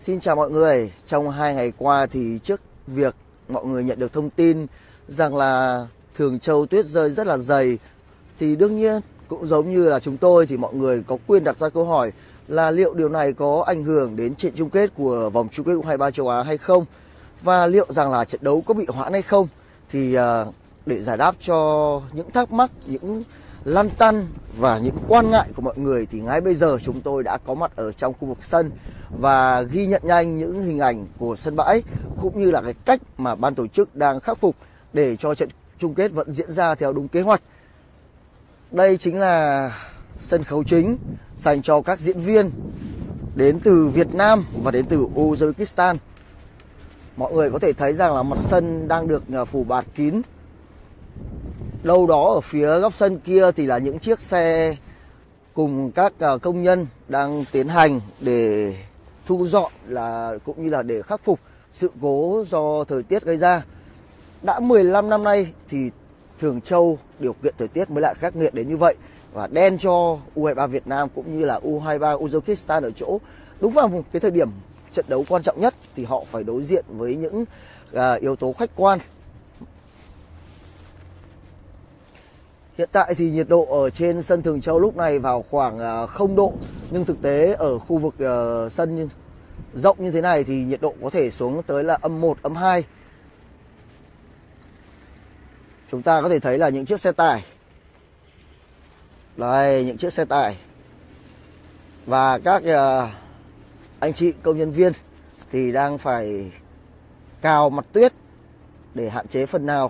Xin chào mọi người. Trong 2 ngày qua thì trước việc mọi người nhận được thông tin rằng là Thường Châu tuyết rơi rất là dày, thì đương nhiên cũng giống như là chúng tôi thì mọi người có quyền đặt ra câu hỏi là liệu điều này có ảnh hưởng đến trận chung kết của vòng chung kết U23 châu Á hay không, và liệu rằng là trận đấu có bị hoãn hay không. Thì để giải đáp cho những thắc mắc, những lăn tăn và những quan ngại của mọi người thì ngay bây giờ chúng tôi đã có mặt ở trong khu vực sân và ghi nhận nhanh những hình ảnh của sân bãi cũng như là cái cách mà ban tổ chức đang khắc phục để cho trận chung kết vẫn diễn ra theo đúng kế hoạch. Đây chính là sân khấu chính dành cho các diễn viên đến từ Việt Nam và đến từ Uzbekistan. Mọi người có thể thấy rằng là mặt sân đang được phủ bạt kín. Đâu đó ở phía góc sân kia thì là những chiếc xe cùng các công nhân đang tiến hành để thu dọn cũng như là để khắc phục sự cố do thời tiết gây ra. Đã 15 năm nay thì Thường Châu điều kiện thời tiết mới lại khắc nghiệt đến như vậy, và đen cho U23 Việt Nam cũng như là U23 Uzbekistan ở chỗ đúng vào một cái thời điểm trận đấu quan trọng nhất thì họ phải đối diện với những yếu tố khách quan. Hiện tại thì nhiệt độ ở trên sân Thường Châu lúc này vào khoảng 0 độ, nhưng thực tế ở khu vực sân rộng như thế này thì nhiệt độ có thể xuống tới là -1, -2. Chúng ta có thể thấy là những chiếc xe tải. Đây, những chiếc xe tải. Và các anh chị công nhân viên thì đang phải cào mặt tuyết để hạn chế phần nào.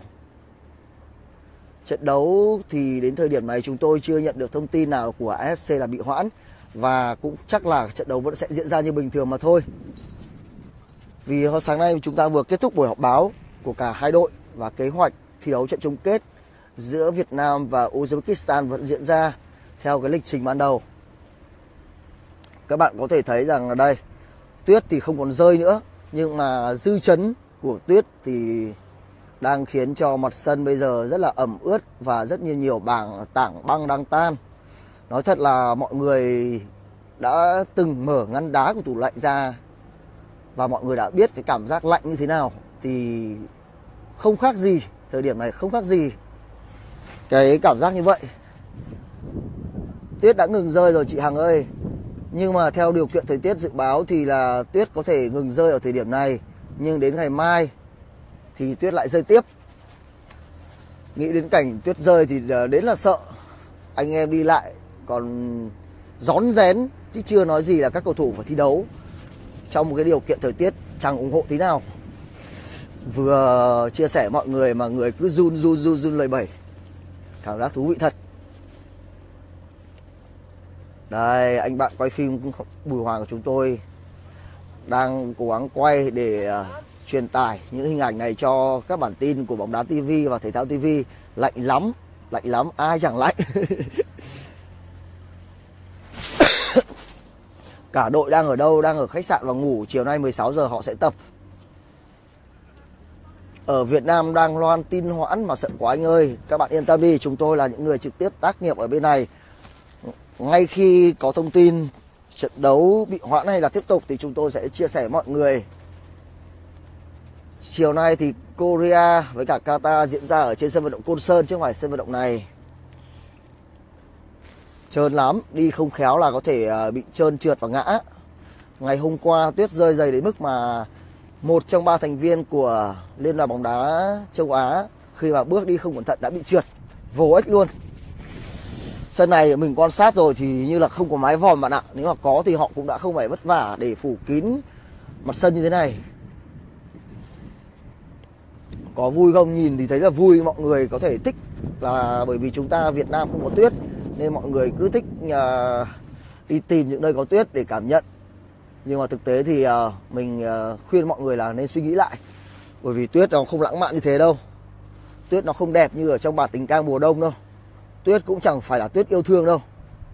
Trận đấu thì đến thời điểm này chúng tôi chưa nhận được thông tin nào của AFC là bị hoãn, và cũng chắc là trận đấu vẫn sẽ diễn ra như bình thường mà thôi. Vì sáng nay chúng ta vừa kết thúc buổi họp báo của cả hai đội và kế hoạch thi đấu trận chung kết giữa Việt Nam và Uzbekistan vẫn diễn ra theo cái lịch trình ban đầu. Các bạn có thể thấy rằng là đây, tuyết thì không còn rơi nữa, nhưng mà dư chấn của tuyết thì đang khiến cho mặt sân bây giờ rất là ẩm ướt và rất nhiều tảng băng đang tan. Nói thật là mọi người đã từng mở ngăn đá của tủ lạnh ra và mọi người đã biết cái cảm giác lạnh như thế nào, thì không khác gì, thời điểm này không khác gì cái cảm giác như vậy. Tuyết đã ngừng rơi rồi chị Hằng ơi, nhưng mà theo điều kiện thời tiết dự báo thì là tuyết có thể ngừng rơi ở thời điểm này, nhưng đến ngày mai thì tuyết lại rơi tiếp. Nghĩ đến cảnh tuyết rơi thì đến là sợ. Anh em đi lại còn rón rén, chứ chưa nói gì là các cầu thủ phải thi đấu trong một cái điều kiện thời tiết chẳng ủng hộ tí nào. Vừa chia sẻ mọi người mà người cứ run lẩy bẩy. Cảm giác thú vị thật. Đây, anh bạn quay phim Bùi Hoàng của chúng tôi đang cố gắng quay để truyền tải những hình ảnh này cho các bản tin của Bóng Đá TV và Thể Thao TV. Lạnh lắm, ai chẳng lạnh. Cả đội đang ở đâu? Đang ở khách sạn và ngủ. Chiều nay 16 giờ họ sẽ tập. Ở Việt Nam đang loan tin hoãn mà sợ quá anh ơi. Các bạn yên tâm đi, chúng tôi là những người trực tiếp tác nghiệp ở bên này. Ngay khi có thông tin trận đấu bị hoãn hay là tiếp tục thì chúng tôi sẽ chia sẻ với mọi người. Chiều nay thì Korea với cả Qatar diễn ra ở trên sân vận động Côn Sơn chứ không phải sân vận động này. Trơn lắm, đi không khéo là có thể bị trơn trượt và ngã. Ngày hôm qua tuyết rơi dày đến mức mà một trong 3 thành viên của Liên đoàn bóng đá châu Á khi mà bước đi không cẩn thận đã bị trượt vồ ếch luôn. Sân này mình quan sát rồi thì như là không có mái vòm bạn ạ. Nếu mà có thì họ cũng đã không phải vất vả để phủ kín mặt sân như thế này. Có vui không? Nhìn thì thấy là vui, mọi người có thể thích là bởi vì chúng ta Việt Nam không có tuyết nên mọi người cứ thích đi tìm những nơi có tuyết để cảm nhận. Nhưng mà thực tế thì mình khuyên mọi người là nên suy nghĩ lại, bởi vì tuyết nó không lãng mạn như thế đâu. Tuyết nó không đẹp như ở trong bản tình ca mùa đông đâu. Tuyết cũng chẳng phải là tuyết yêu thương đâu.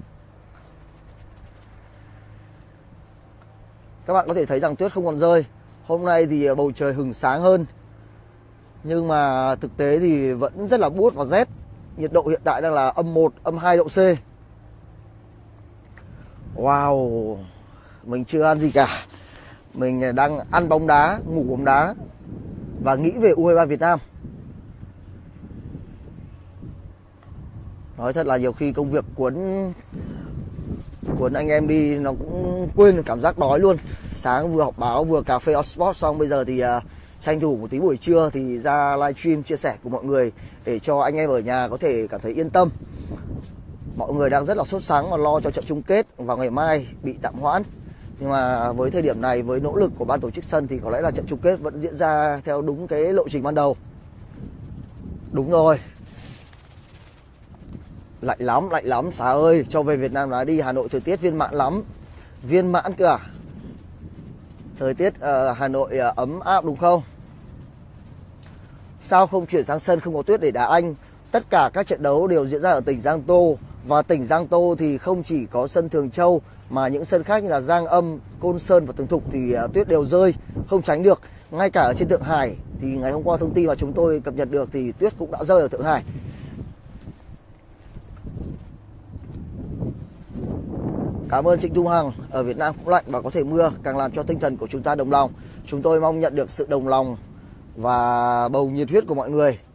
Các bạn có thể thấy rằng tuyết không còn rơi. Hôm nay thì bầu trời hừng sáng hơn, nhưng mà thực tế thì vẫn rất là buốt và rét. Nhiệt độ hiện tại đang là -1, -2 độ C. Wow, mình chưa ăn gì cả. Mình đang ăn bóng đá, ngủ bóng đá và nghĩ về U23 Việt Nam. Nói thật là nhiều khi công việc cuốn anh em đi nó cũng quên cảm giác đói luôn. Sáng vừa học báo vừa cà phê Oxford xong, bây giờ thì tranh thủ một tí buổi trưa thì ra livestream chia sẻ cùng mọi người để cho anh em ở nhà có thể cảm thấy yên tâm. Mọi người đang rất là sốt sắng và lo cho trận chung kết vào ngày mai bị tạm hoãn. Nhưng mà với thời điểm này, với nỗ lực của ban tổ chức sân thì có lẽ là trận chung kết vẫn diễn ra theo đúng cái lộ trình ban đầu. Đúng rồi. Lạnh lắm Xá ơi, cho về Việt Nam đá đi. Hà Nội thời tiết viên mãn lắm. Viên mãn cơ à? Thời tiết Hà Nội ấm áp đúng không? Sao không chuyển sang sân không có tuyết để đá anh? Tất cả các trận đấu đều diễn ra ở tỉnh Giang Tô. Và tỉnh Giang Tô thì không chỉ có sân Thường Châu mà những sân khác như là Giang Âm, Côn Sơn và Tường Thục thì tuyết đều rơi, không tránh được. Ngay cả ở trên Thượng Hải thì ngày hôm qua thông tin mà chúng tôi cập nhật được thì tuyết cũng đã rơi ở Thượng Hải. Cảm ơn Trịnh Thu Hằng. Ở Việt Nam cũng lạnh và có thể mưa, càng làm cho tinh thần của chúng ta đồng lòng. Chúng tôi mong nhận được sự đồng lòng và bầu nhiệt huyết của mọi người.